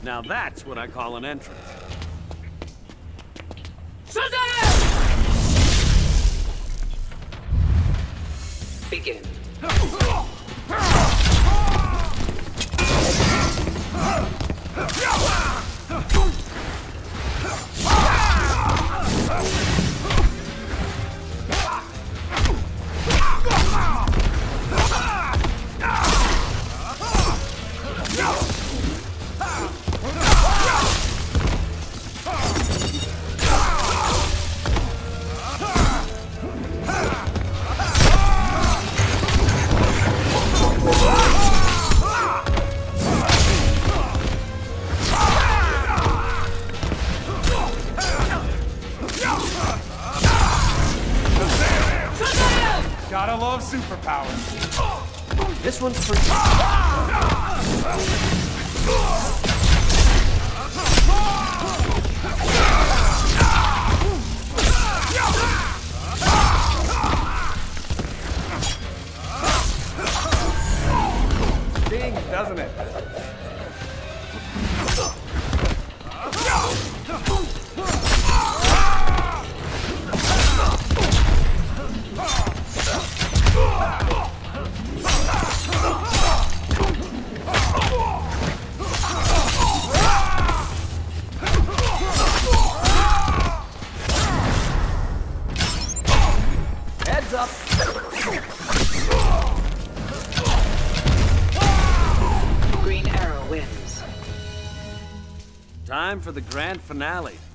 Now that's what I call an entrance. Shazam! Begin. Gotta love superpowers. This one's for you. Stings, doesn't it? Heads up. Green Arrow wins. Time for the grand finale.